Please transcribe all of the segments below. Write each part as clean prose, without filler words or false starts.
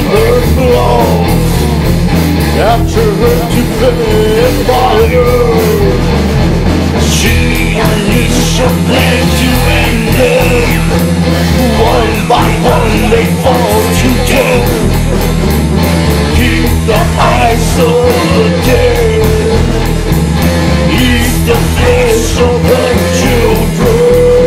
her clothes after her to pay fire. She unleashed a plan to end them. One by one they fall to death. Keep the eyes of the dead. Eat the flesh of the children.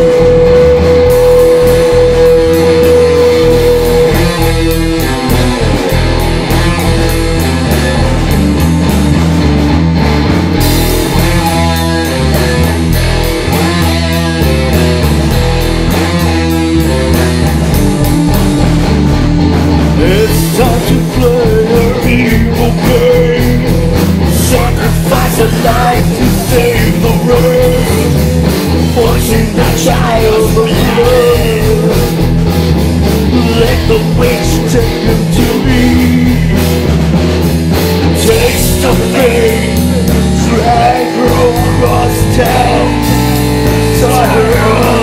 It's time to play her evil game. Sacrifice a life to save the race. Forcing the child of love. Let the witch take him to leave. Taste the pain. Drag her across town. Tie her up.